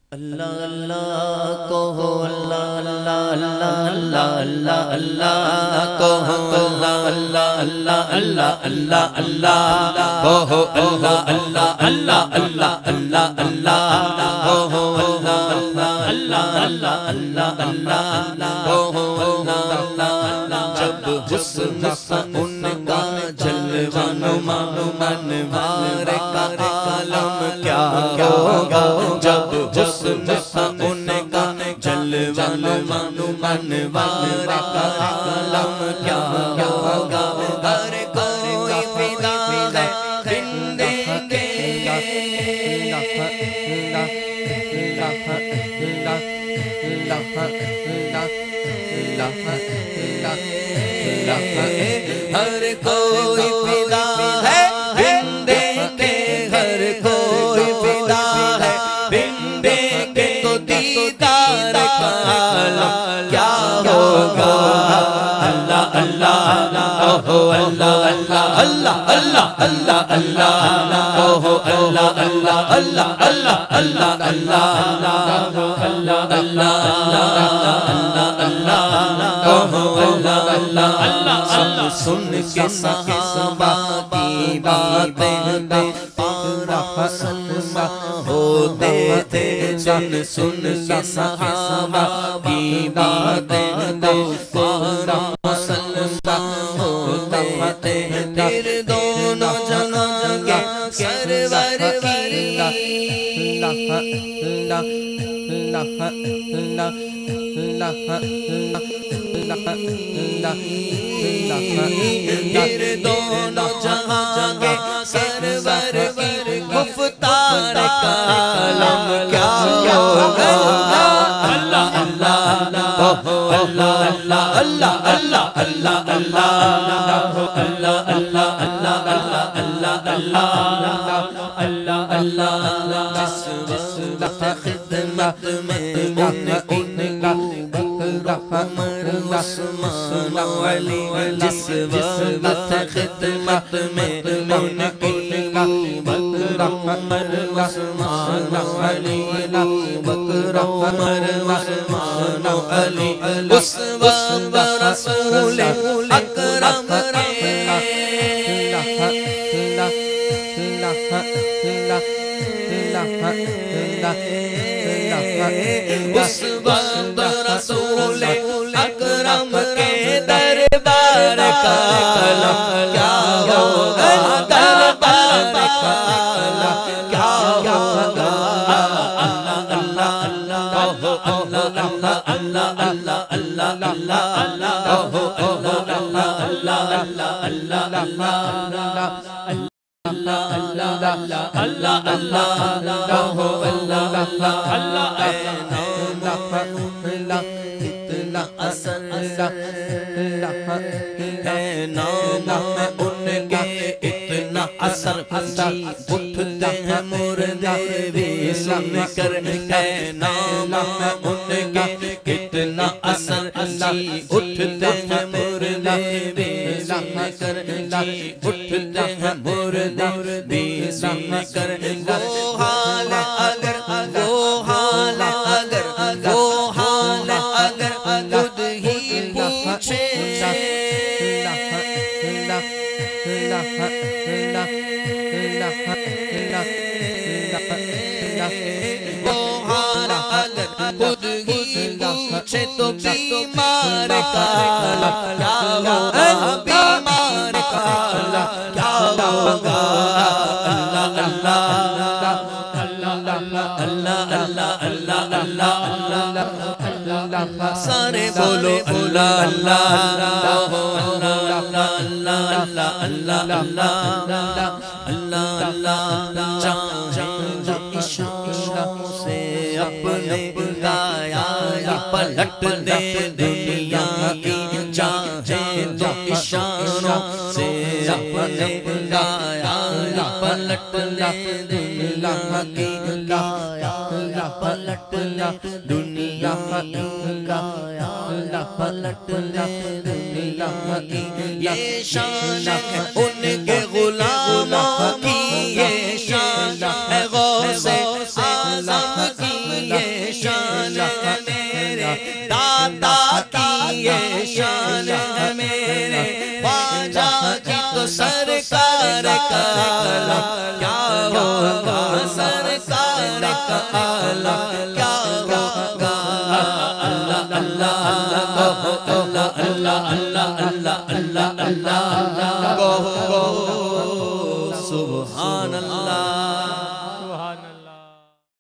اللہ اللہ کہو اللہ اللہ اللہ اللہ اللہ کہو اللہ اللہ اللہ اللہ اللہ کہو اللہ اللہ اللہ اللہ اللہ کہو اللہ اللہ اللہ اللہ کہو اللہ جب حسن سا ان کا جلوہ نما انوار کا عالم کیا ہوگا جب حسن سا ان کا جلوہ نما انوار کا عالم کیا ہوگا ہر کوئی فدا ہے بندے کے ہر کوئی فدا ہے بندے کے ہر کوئی فدا ہے بندے کے تو دیدار کا عالم کیا ہوگا اللہ اللہ کہو اللہ اللہ اللہ اللہ اللہ کہو اللہ اللہ اللہ اللہ اللہ اللہ اللہ کہو اللہ اللہ سن کے صحابہ کی باتیں پارا سلمہ ہوتے تھے سن کے صحابہ کی باتیں پارا سلمہ ہوتے تھے تیرے دونوں جہاں کے سرور تیرے دونوں جہاں کے سرور کی گفتار کا عالم کیا ہوگا اللہ اللہ کہو اللہ اللہ اللہ اللہ اللہ اللہ اللہ اللہ اللہ اللہ جس وقت خدمت میں ان عمر عثمان علی جس وقت خدمت میں ان بکر عمر عثمان علی بکر عمر عثمان علی اس وقت رسول اکرم اس وقت رسول اکرم کے دربار کا عالم کیا ہوگا دربار کا عالم کیا ہوگا اللہ اللہ کہو اللہ اللہ اللہ اللہ اللہ کہو اللہ اللہ اللہ اللہ اللہ اللہ اللہ اللہ کہو اللہ اللہ اتنا اثر ہے نام میں ان کے اتنا اثر جی اٹھتے ہیں مردے بھی سن کر ہے نام میں ان کے اتنا اثر جی اٹھتے ہیں مردے بھی سن کر جی اٹھتے ہیں مردے بھی سن کر وہ حال اگر وہ حال اگر وہ حال اگر خود ہی پوچھے وہ حال اگر خود ہی پوچھے تو بیمار کا عالم کیا ہوگا بیمار کا عالم کیا ہوگا اللہ اللہ اللہ اللہ اللہ سارے بولو اللہ اللہ اللہ اللہ اللہ اللہ اللہ چاہیں اشاروں سے اپنے گایا پلٹ دے دنیا کی چاہیں تو اشاروں سے اپنے گایا پلٹ دے دنیا کی گایا پلٹ دے دنیا کی گایا پلٹ دے دنیا کی یہ شان ہے ان کے غلاموں کی یہ شان ہے غوث اعظم کی یہ کی یہ شان ہے میرے خواجہ کی تو سرکار کا آلہ کیا ہوگا سرکار کا آلہ کیا ہوگا اللہ اللہ اللہ اللہ اللہ اللہ اللہ اللہ اللہ سبحان اللہ